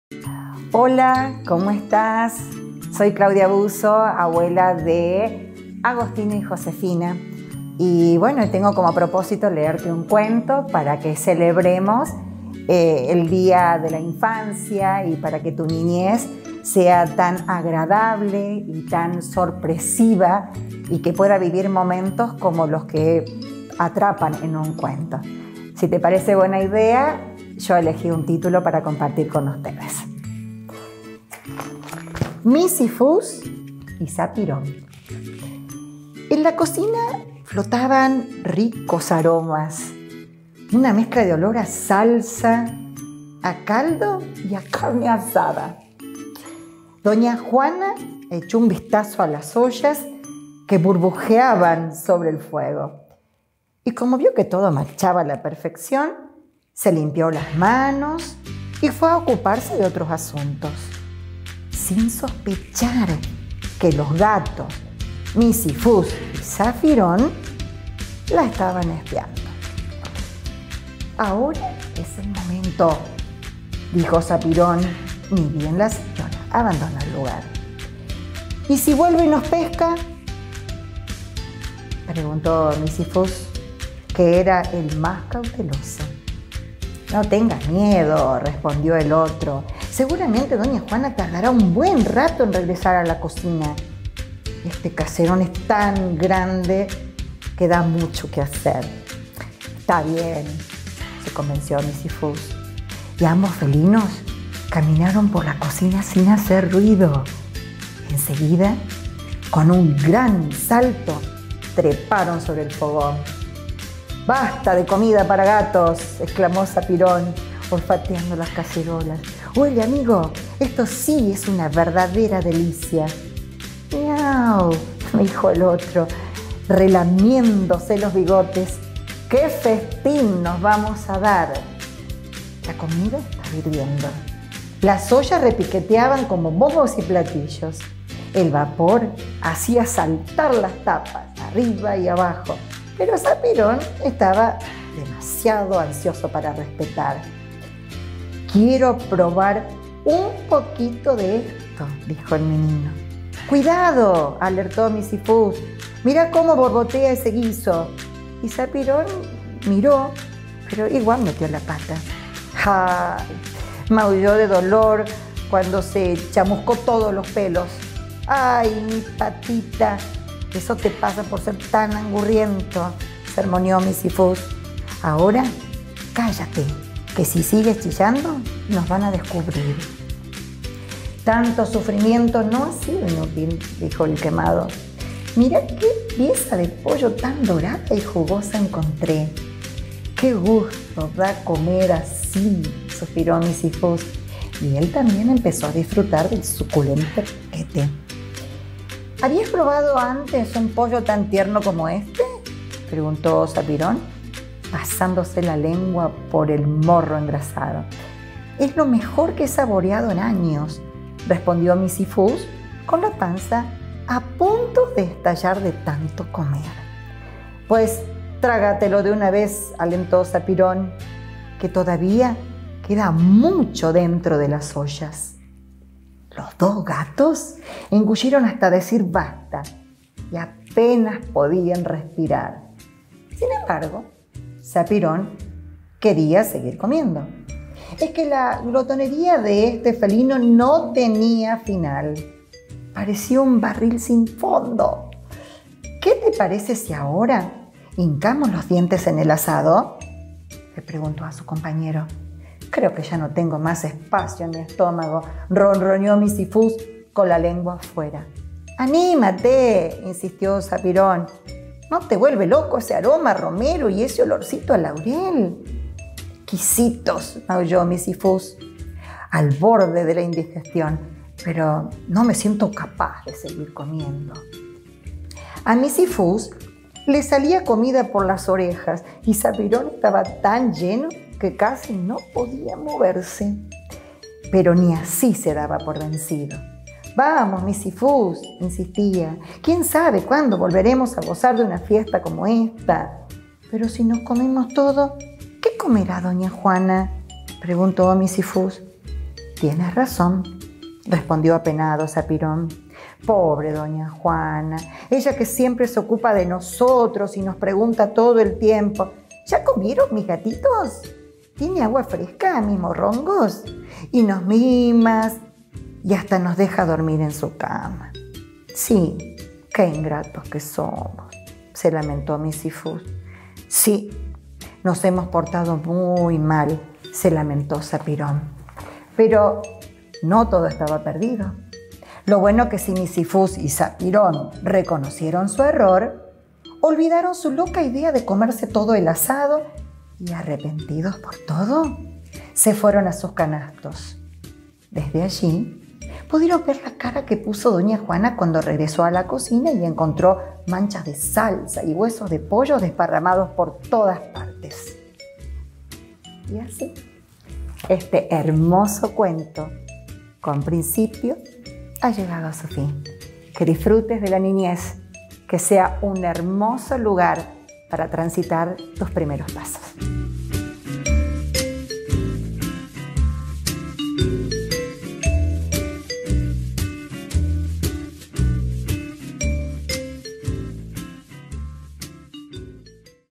Hola, ¿cómo estás? Soy Claudia Buzo, abuela de Agostino y Josefina. Y bueno, tengo como propósito leerte un cuento para que celebremos el Día de la Infancia y para que tu niñez sea tan agradable y tan sorpresiva y que pueda vivir momentos como los que atrapan en un cuento. Si te parece buena idea, yo elegí un título para compartir con ustedes. Misifus y Sapirón. En la cocina flotaban ricos aromas, una mezcla de olor a salsa, a caldo y a carne asada. Doña Juana echó un vistazo a las ollas que burbujeaban sobre el fuego y como vio que todo marchaba a la perfección, se limpió las manos y fue a ocuparse de otros asuntos, sin sospechar que los gatos Misifus y Sapirón la estaban espiando. Ahora es el momento, dijo Sapirón, ni bien la señora abandonó el lugar. ¿Y si vuelve y nos pesca?, preguntó Misifus, que era el más cauteloso. No tengas miedo, respondió el otro. Seguramente doña Juana tardará un buen rato en regresar a la cocina. Este caserón es tan grande que da mucho que hacer. Está bien, se convenció Misifus. Y ambos felinos caminaron por la cocina sin hacer ruido. Enseguida, con un gran salto, treparon sobre el fogón. ¡Basta de comida para gatos!, exclamó Sapirón, olfateando las cacerolas. Oye, amigo, esto sí es una verdadera delicia. ¡Miau!, dijo el otro, relamiéndose los bigotes. ¡Qué festín nos vamos a dar! La comida estaba hirviendo. Las ollas repiqueteaban como bobos y platillos. El vapor hacía saltar las tapas, arriba y abajo. Pero Sapirón estaba demasiado ansioso para respetar. Quiero probar un poquito de esto, dijo el menino. ¡Cuidado!, alertó Misifus. Mira cómo borbotea ese guiso. Y Sapirón miró, pero igual metió la pata. ¡Ja! Maulló de dolor cuando se chamuscó todos los pelos. ¡Ay, mi patita! Eso te pasa por ser tan angurriento, sermoneó Misifus. Ahora, cállate, que si sigues chillando, nos van a descubrir. Tanto sufrimiento no ha sido inútil, dijo el quemado. Mira qué pieza de pollo tan dorada y jugosa encontré. Qué gusto da comer así, suspiró Misifus. Y él también empezó a disfrutar del suculento banquete. ¿Habías probado antes un pollo tan tierno como este?, preguntó Sapirón, pasándose la lengua por el morro engrasado. Es lo mejor que he saboreado en años, respondió Misifus, con la panza a punto de estallar de tanto comer. Pues trágatelo de una vez, alentó Sapirón, que todavía queda mucho dentro de las ollas. Los dos gatos engullieron hasta decir basta y apenas podían respirar. Sin embargo, Sapirón quería seguir comiendo. Es que la glotonería de este felino no tenía final. Parecía un barril sin fondo. ¿Qué te parece si ahora hincamos los dientes en el asado?, le preguntó a su compañero. Creo que ya no tengo más espacio en mi estómago, ronroneó Misifus con la lengua afuera. ¡Anímate!, insistió Sapirón. ¿No te vuelve loco ese aroma a romero y ese olorcito a laurel? Exquisitos, maulló Misifus, al borde de la indigestión, pero no me siento capaz de seguir comiendo. A Misifus le salía comida por las orejas y Sapirón estaba tan lleno que casi no podía moverse. Pero ni así se daba por vencido. Vamos, Misifus, insistía. ¿Quién sabe cuándo volveremos a gozar de una fiesta como esta? Pero si nos comemos todo, ¿qué comerá doña Juana?, preguntó Misifus. Tienes razón, respondió apenado Sapirón. Pobre doña Juana, ella que siempre se ocupa de nosotros y nos pregunta todo el tiempo: ¿ya comieron mis gatitos? ¿Tiene agua fresca, mis morrongos? Y nos mimas y hasta nos deja dormir en su cama. Sí, qué ingratos que somos, se lamentó Misifus. Sí, nos hemos portado muy mal, se lamentó Sapirón. Pero no todo estaba perdido. Lo bueno que si Misifus y Sapirón reconocieron su error, olvidaron su loca idea de comerse todo el asado y, arrepentidos por todo, se fueron a sus canastos. Desde allí pudieron ver la cara que puso doña Juana cuando regresó a la cocina y encontró manchas de salsa y huesos de pollo desparramados por todas partes. Y así, este hermoso cuento, con principio, ha llegado a su fin. Que disfrutes de la niñez, que sea un hermoso lugar para transitar tus primeros pasos.